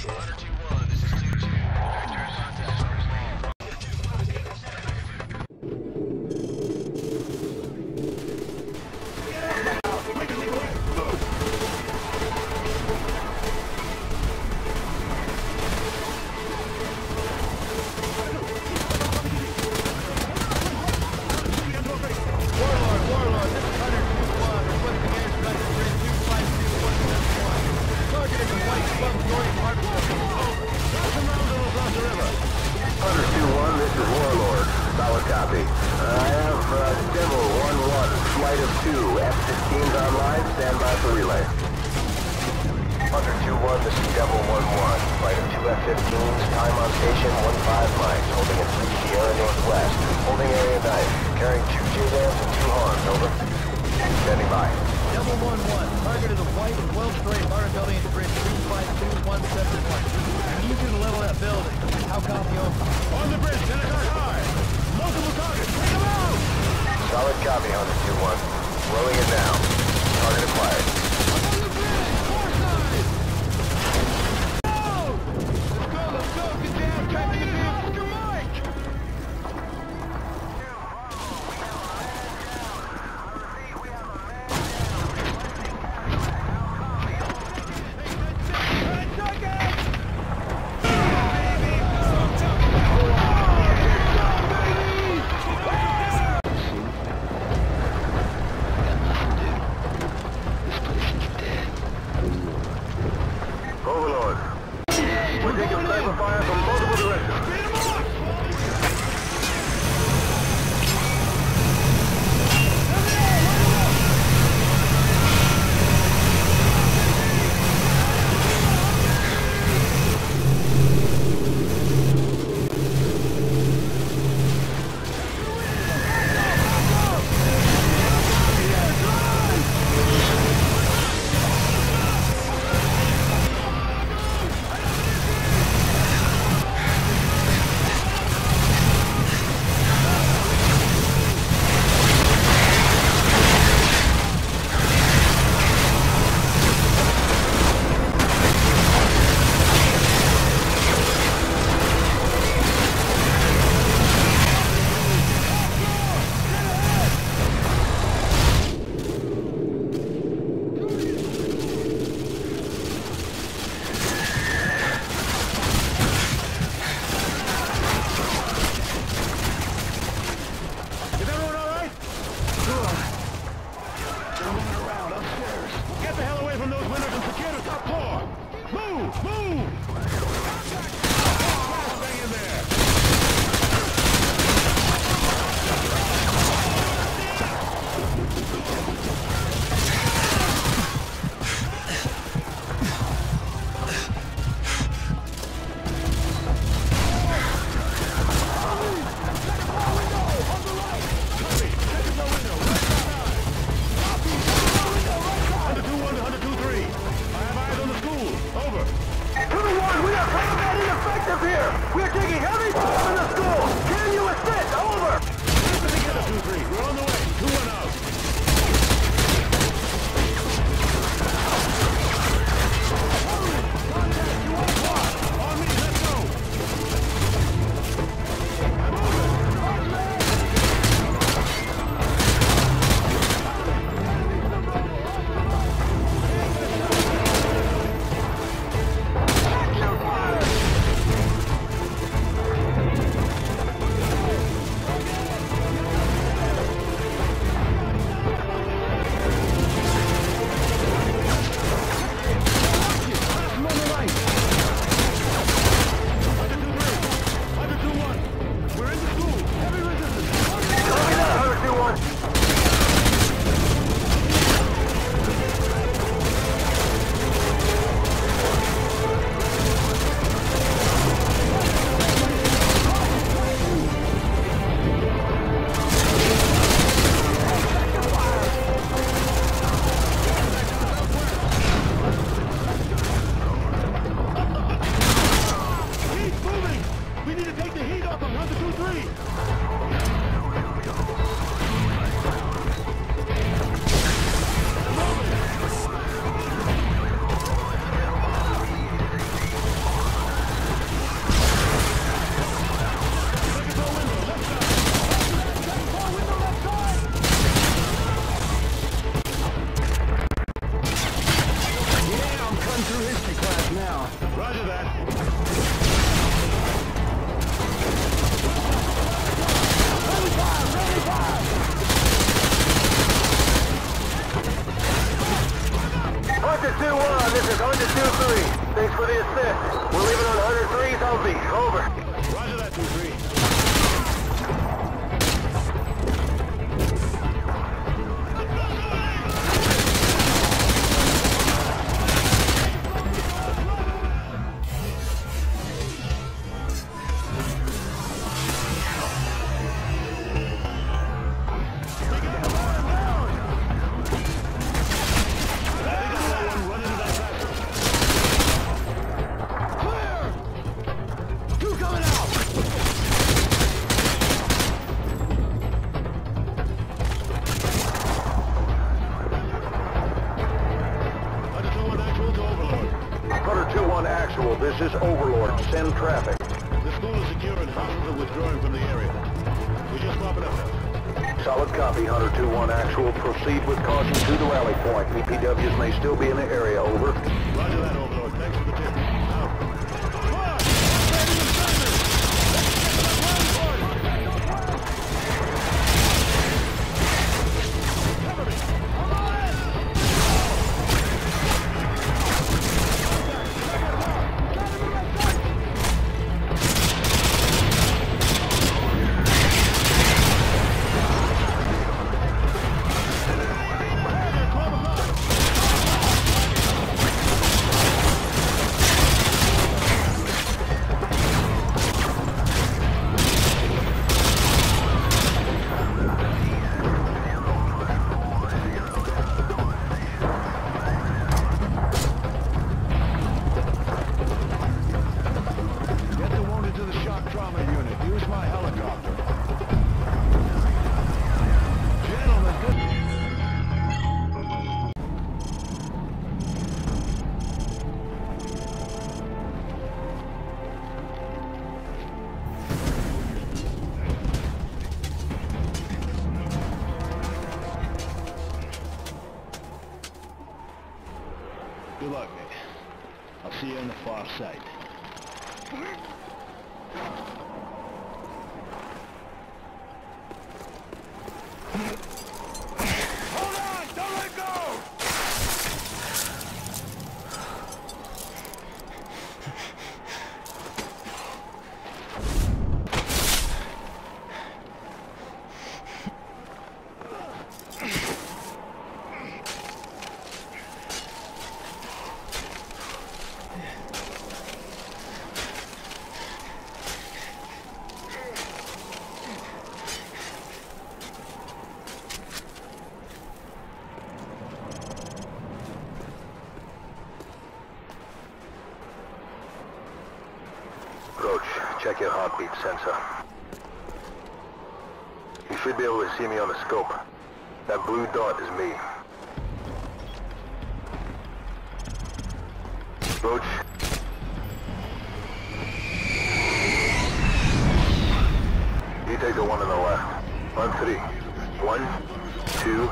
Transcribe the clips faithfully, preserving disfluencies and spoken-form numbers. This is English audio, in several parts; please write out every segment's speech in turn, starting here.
Three. Hunter two one, this is Hunter two three. Thanks for the assist. We're leaving on Hunter three's Humvee. Over. Roger that, two three. This is Overlord. Send traffic. The school is secure and hostiles are withdrawing from the area. We're just popping up now. Solid copy, Hunter two one actual. Proceed with caution to the rally point. P P Ws may still be in the area. Over. Roger that, Overlord. Thanks for the tip. Out. Good luck, mate. I'll see you on the far side. Hold on! Don't let go! Check your heartbeat sensor. You should be able to see me on the scope. That blue dot is me. Roach. You take the one on the left. On three. One, two...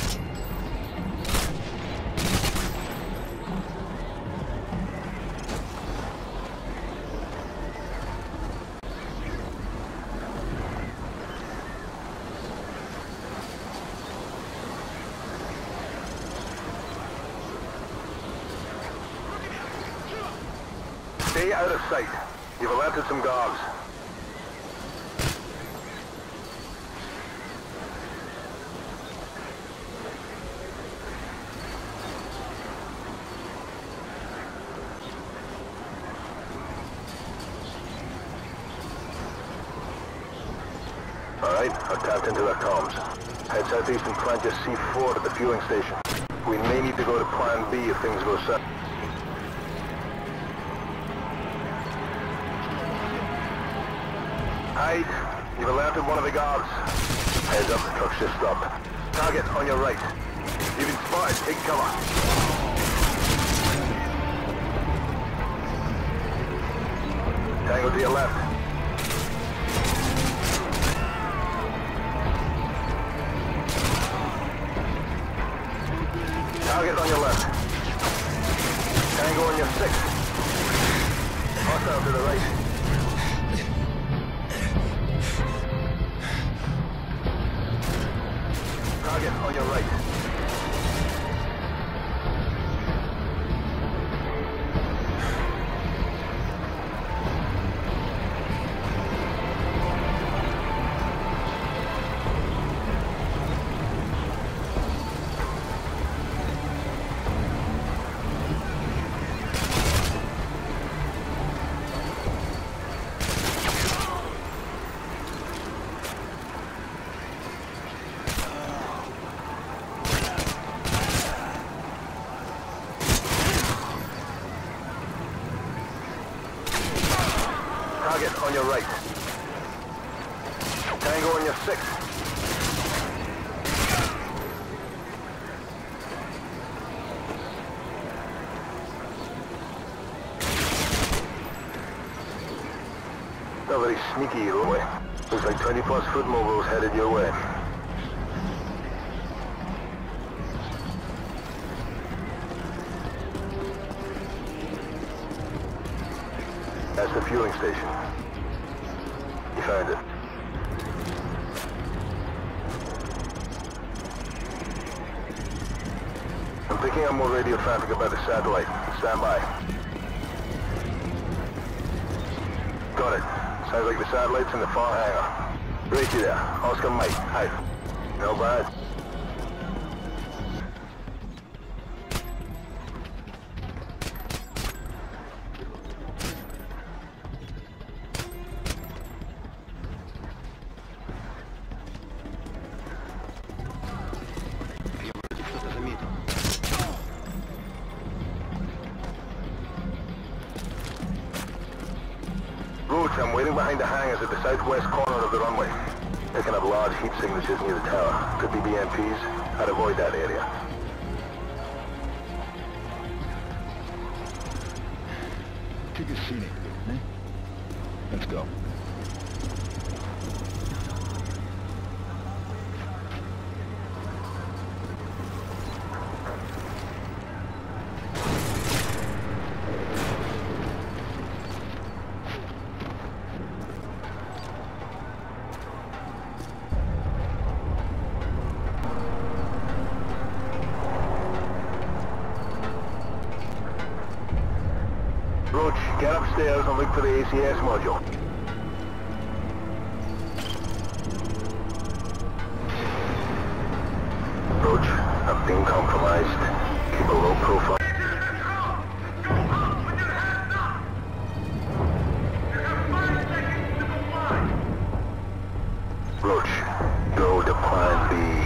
Stay out of sight. You've alerted some guards. Alright, I've tapped into their comms. Head southeast and plant your C four at the fueling station. We may need to go to Plan B if things go south. Hyde, you've alerted one of the guards. Heads up, the truck should stop. Target on your right. You've been spotted, take cover. Tango to your left. Target on your left. Tango on your six. Hostile to the right. Target on your right. on your right. Tango on your six. Not very sneaky your way. Looks like twenty plus foot mobiles headed your way. That's the fueling station. You found it. I'm picking up more radio traffic about the satellite. Stand by. Got it. Sounds like the satellite's in the far hangar. Right you there. Oscar Mike. Hi. No bad. Roach, I'm waiting behind the hangars at the southwest corner of the runway. Picking up large heat signatures near the tower. Could be B M Ps. I'd avoid that area. Take a scenic, eh? Let's go. Roach, get upstairs and look for the A C S module. Roach, I'm being compromised. Keep a low profile. Roach, go to plan B.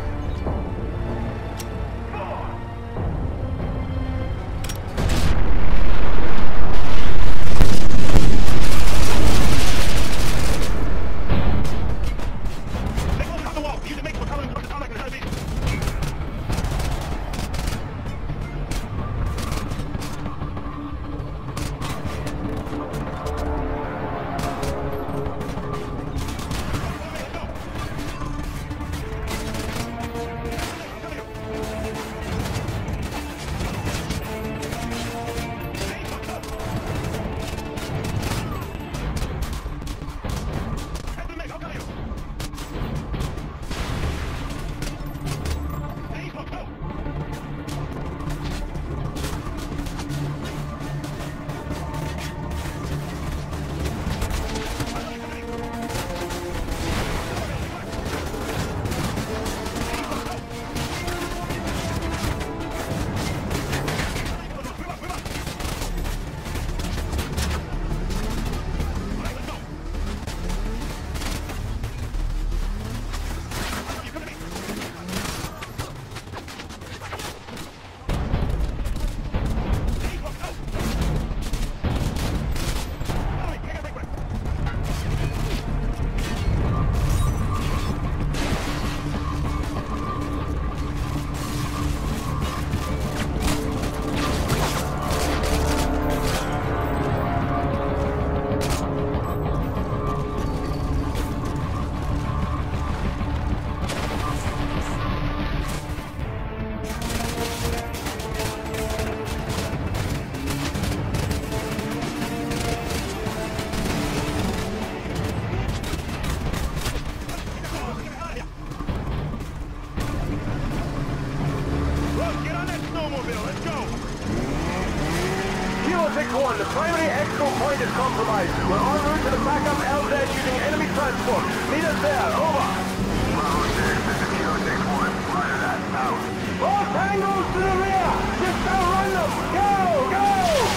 one, the primary exfil point is compromised. We're en route to the backup L Z using enemy transport. Meet us there, over. Bravo six, this is Kilo six one. Roger that, out. All tangos to the rear! Just outrun them! Go, go!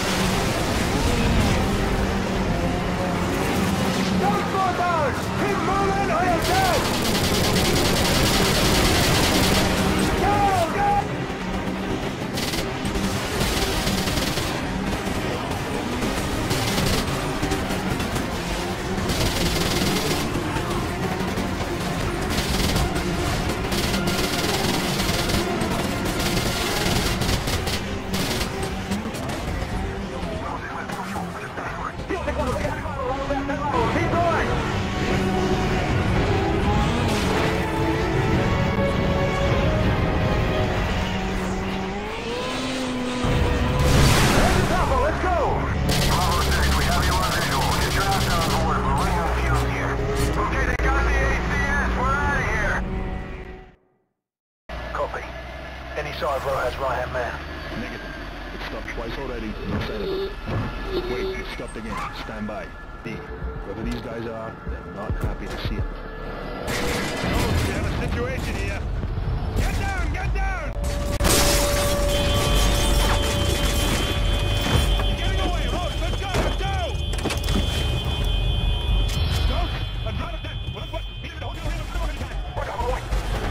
Don't slow down! Keep moving or you're dead! Go, go! That's right, man. Negative. It stopped twice already. No sign of it. Wait, it stopped again. Stand by. B. Whoever these guys are, they're not happy to see it. Oh, we have a situation here. Get down, get down! You're getting away, Rose. Let's go, let's go! Don't! I'm trying to... What, what? He's in the hotel. What the boy?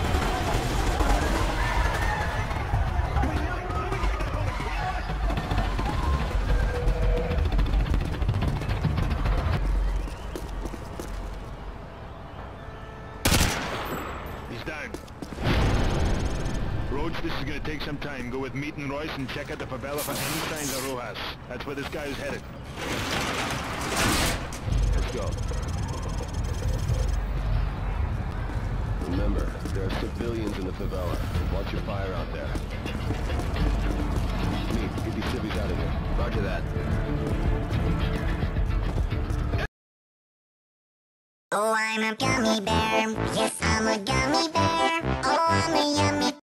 He's down. Rhodes, this is going to take some time. Go with Meat and Royce and check out the favela for any signs of Rojas. That's where this guy is headed. Let's go. Remember, there are civilians in the favela. Watch your fire out there. Meat, get these civvies out of here. Roger that. Oh, I'm a gummy bear. Yes, I'm a gummy bear. Oh, I'm a yummy